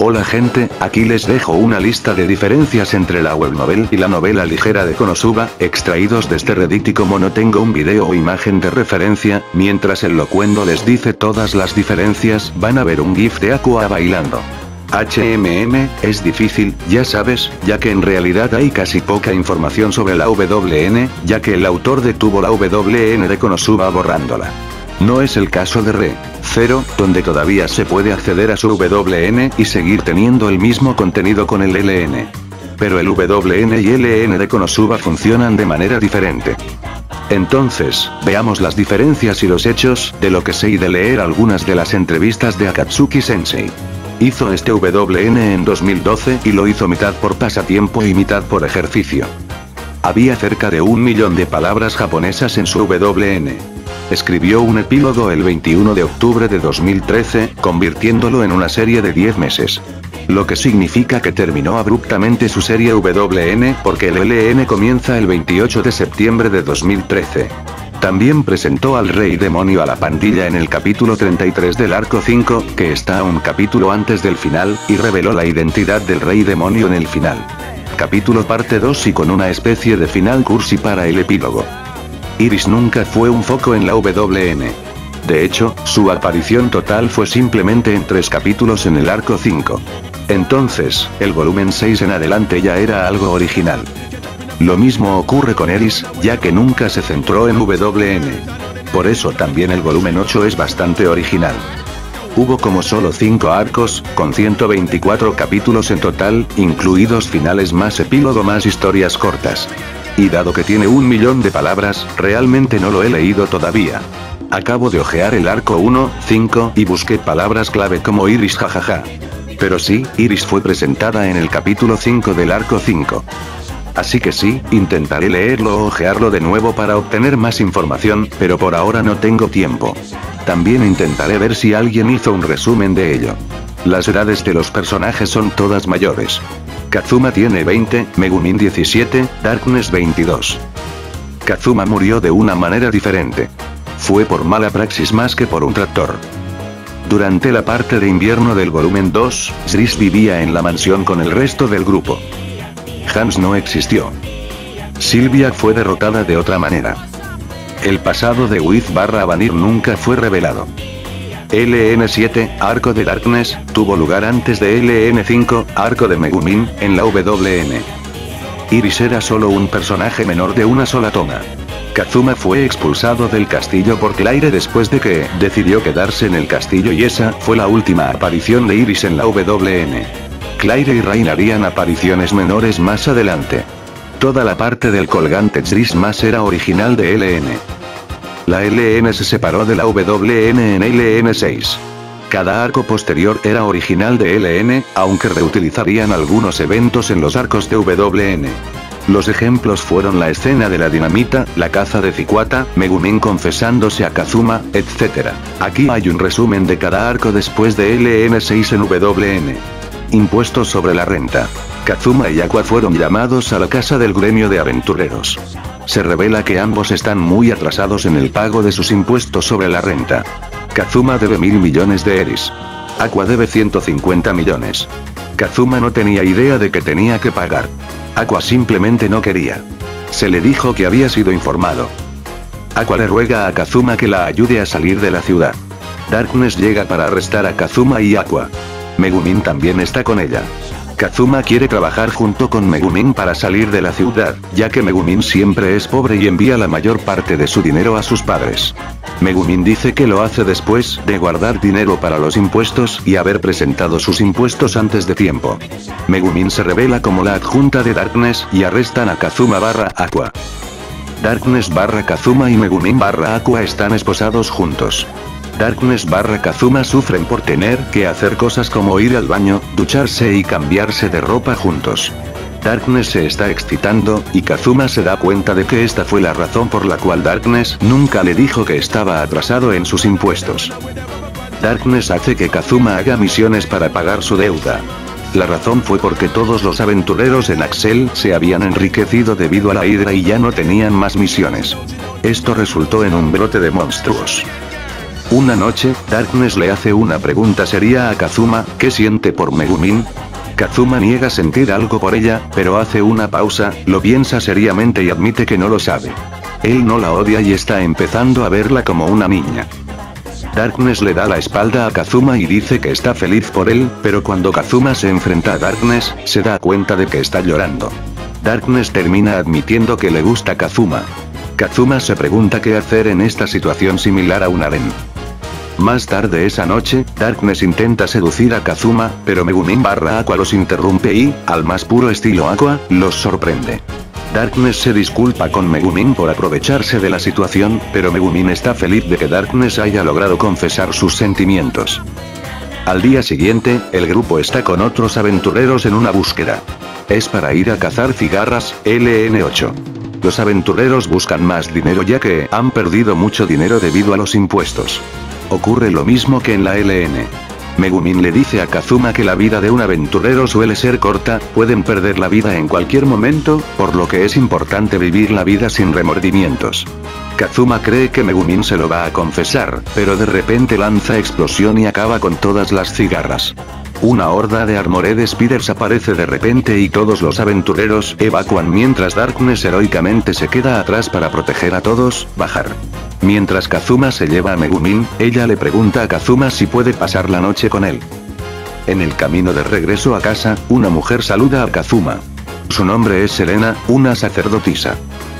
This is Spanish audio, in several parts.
Hola gente, aquí les dejo una lista de diferencias entre la web novel y la novela ligera de Konosuba, extraídos de este Reddit, y como no tengo un video o imagen de referencia, mientras el locuendo les dice todas las diferencias, van a ver un GIF de Aqua bailando. Es difícil, ya sabes, ya que en realidad hay casi poca información sobre la WN, ya que el autor detuvo la WN de Konosuba borrándola. No es el caso de Re:0, donde todavía se puede acceder a su WN y seguir teniendo el mismo contenido con el LN. Pero el WN y LN de Konosuba funcionan de manera diferente. Entonces, veamos las diferencias y los hechos, de lo que sé y de leer algunas de las entrevistas de Akatsuki Sensei. Hizo este WN en 2012 y lo hizo mitad por pasatiempo y mitad por ejercicio. Había cerca de 1 millón de palabras japonesas en su WN. Escribió un epílogo el 21 de octubre de 2013, convirtiéndolo en una serie de 10 meses. Lo que significa que terminó abruptamente su serie WN porque el LN comienza el 28 de septiembre de 2013. También presentó al Rey Demonio a la pandilla en el capítulo 33 del arco 5, que está un capítulo antes del final, y reveló la identidad del Rey Demonio en el final. Capítulo parte 2 y con una especie de final cursi para el epílogo. Iris nunca fue un foco en la WN. De hecho, su aparición total fue simplemente en 3 capítulos en el arco 5. Entonces, el volumen 6 en adelante ya era algo original. Lo mismo ocurre con Eris, ya que nunca se centró en WN. Por eso también el volumen 8 es bastante original. Hubo como solo 5 arcos, con 124 capítulos en total, incluidos finales más epílogo más historias cortas. Y dado que tiene 1 millón de palabras, realmente no lo he leído todavía. Acabo de ojear el arco 1, 5 y busqué palabras clave como Iris jajaja. Pero sí, Iris fue presentada en el capítulo 5 del arco 5. Así que sí, intentaré leerlo o ojearlo de nuevo para obtener más información, pero por ahora no tengo tiempo. También intentaré ver si alguien hizo un resumen de ello. Las edades de los personajes son todas mayores. Kazuma tiene 20, Megumin 17, Darkness 22. Kazuma murió de una manera diferente. Fue por mala praxis más que por un tractor. Durante la parte de invierno del volumen 2, Zris vivía en la mansión con el resto del grupo. Hans no existió. Sylvia fue derrotada de otra manera. El pasado de With/Vanir nunca fue revelado. LN7, Arco de Darkness, tuvo lugar antes de LN5, Arco de Megumin, en la WN. Iris era solo un personaje menor de una sola toma. Kazuma fue expulsado del castillo por Claire después de que decidió quedarse en el castillo y esa fue la última aparición de Iris en la WN. Claire y Rain harían apariciones menores más adelante. Toda la parte del colgante Zris más era original de LN. La LN se separó de la WN en LN6. Cada arco posterior era original de LN, aunque reutilizarían algunos eventos en los arcos de WN. Los ejemplos fueron la escena de la dinamita, la caza de Cicuata, Megumin confesándose a Kazuma, etc. Aquí hay un resumen de cada arco después de LN6 en WN. Impuestos sobre la renta. Kazuma y Aqua fueron llamados a la casa del gremio de aventureros. Se revela que ambos están muy atrasados en el pago de sus impuestos sobre la renta. Kazuma debe 1000 millones de Eris. Aqua debe 150 millones. Kazuma no tenía idea de que tenía que pagar. Aqua simplemente no quería. Se le dijo que había sido informado. Aqua le ruega a Kazuma que la ayude a salir de la ciudad. Darkness llega para arrestar a Kazuma y Aqua. Megumin también está con ella. Kazuma quiere trabajar junto con Megumin para salir de la ciudad, ya que Megumin siempre es pobre y envía la mayor parte de su dinero a sus padres. Megumin dice que lo hace después de guardar dinero para los impuestos y haber presentado sus impuestos antes de tiempo. Megumin se revela como la adjunta de Darkness y arrestan a Kazuma/Aqua. Darkness/Kazuma y Megumin/Aqua están esposados juntos. Darkness/Kazuma sufren por tener que hacer cosas como ir al baño, ducharse y cambiarse de ropa juntos. Darkness se está excitando, y Kazuma se da cuenta de que esta fue la razón por la cual Darkness nunca le dijo que estaba atrasado en sus impuestos. Darkness hace que Kazuma haga misiones para pagar su deuda. La razón fue porque todos los aventureros en Axel se habían enriquecido debido a la hidra y ya no tenían más misiones. Esto resultó en un brote de monstruos. Una noche, Darkness le hace una pregunta seria a Kazuma: ¿qué siente por Megumin? Kazuma niega sentir algo por ella, pero hace una pausa, lo piensa seriamente y admite que no lo sabe. Él no la odia y está empezando a verla como una niña. Darkness le da la espalda a Kazuma y dice que está feliz por él, pero cuando Kazuma se enfrenta a Darkness, se da cuenta de que está llorando. Darkness termina admitiendo que le gusta Kazuma. Kazuma se pregunta qué hacer en esta situación similar a un harem. Más tarde esa noche, Darkness intenta seducir a Kazuma, pero Megumin/Aqua los interrumpe y, al más puro estilo Aqua, los sorprende. Darkness se disculpa con Megumin por aprovecharse de la situación, pero Megumin está feliz de que Darkness haya logrado confesar sus sentimientos. Al día siguiente, el grupo está con otros aventureros en una búsqueda. Es para ir a cazar cigarras, LN8. Los aventureros buscan más dinero ya que han perdido mucho dinero debido a los impuestos. Ocurre lo mismo que en la LN. Megumin le dice a Kazuma que la vida de un aventurero suele ser corta, pueden perder la vida en cualquier momento, por lo que es importante vivir la vida sin remordimientos. Kazuma cree que Megumin se lo va a confesar, pero de repente lanza explosión y acaba con todas las cigarras. Una horda de Armored Spiders aparece de repente y todos los aventureros evacúan mientras Darkness heroicamente se queda atrás para proteger a todos, bajar. Mientras Kazuma se lleva a Megumin, ella le pregunta a Kazuma si puede pasar la noche con él. En el camino de regreso a casa, una mujer saluda a Kazuma. Su nombre es Serena, una sacerdotisa.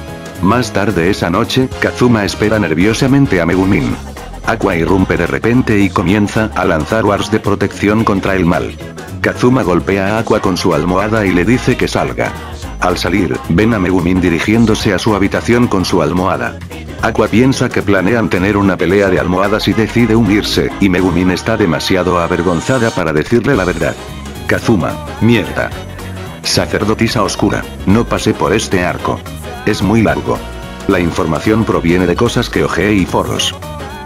Más tarde esa noche, Kazuma espera nerviosamente a Megumin. Aqua irrumpe de repente y comienza a lanzar wars de protección contra el mal. Kazuma golpea a Aqua con su almohada y le dice que salga. Al salir, ven a Megumin dirigiéndose a su habitación con su almohada. Aqua piensa que planean tener una pelea de almohadas y decide unirse, y Megumin está demasiado avergonzada para decirle la verdad. Kazuma, mierda. Sacerdotisa oscura, no pasé por este arco. Es muy largo. La información proviene de cosas que ojeé y foros.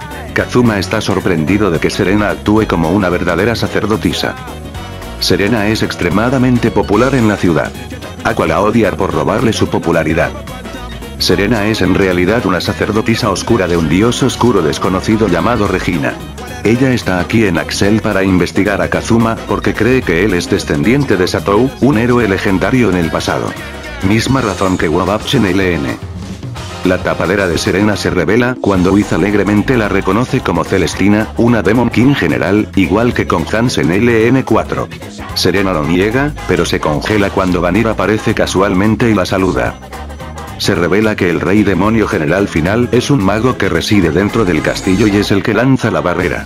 Kazuma está sorprendido de que Serena actúe como una verdadera sacerdotisa. Serena es extremadamente popular en la ciudad. Aqua la odia por robarle su popularidad. Serena es en realidad una sacerdotisa oscura de un dios oscuro desconocido llamado Regina. Ella está aquí en Axel para investigar a Kazuma porque cree que él es descendiente de Satou, un héroe legendario en el pasado. Misma razón que Wabach en LN. La tapadera de Serena se revela cuando Wiz alegremente la reconoce como Celestina, una Demon King general, igual que con Hans en LN4. Serena lo niega, pero se congela cuando Vanir aparece casualmente y la saluda. Se revela que el rey demonio general final es un mago que reside dentro del castillo y es el que lanza la barrera.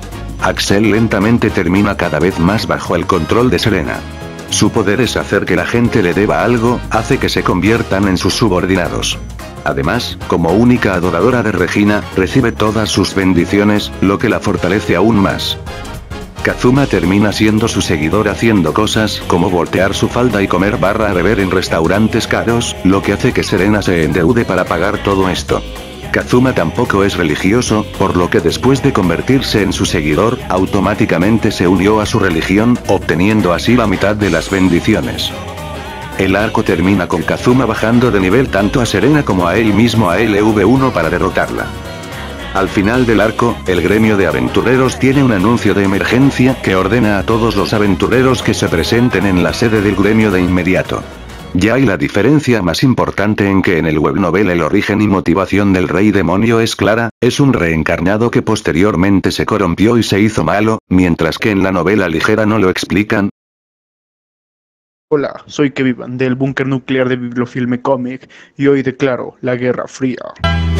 Axel lentamente termina cada vez más bajo el control de Serena. Su poder es hacer que la gente le deba algo, hace que se conviertan en sus subordinados. Además, como única adoradora de Regina, recibe todas sus bendiciones, lo que la fortalece aún más. Kazuma termina siendo su seguidor haciendo cosas como voltear su falda y comer/beber en restaurantes caros, lo que hace que Serena se endeude para pagar todo esto. Kazuma tampoco es religioso, por lo que después de convertirse en su seguidor, automáticamente se unió a su religión, obteniendo así la mitad de las bendiciones. El arco termina con Kazuma bajando de nivel tanto a Serena como a él mismo a LV1 para derrotarla. Al final del arco, el gremio de aventureros tiene un anuncio de emergencia que ordena a todos los aventureros que se presenten en la sede del gremio de inmediato. Ya hay la diferencia más importante en que en el webnovel el origen y motivación del rey demonio es clara, es un reencarnado que posteriormente se corrompió y se hizo malo, mientras que en la novela ligera no lo explican. Hola, soy Kevin del búnker nuclear de Bibliofilme Comic y hoy declaro la Guerra Fría.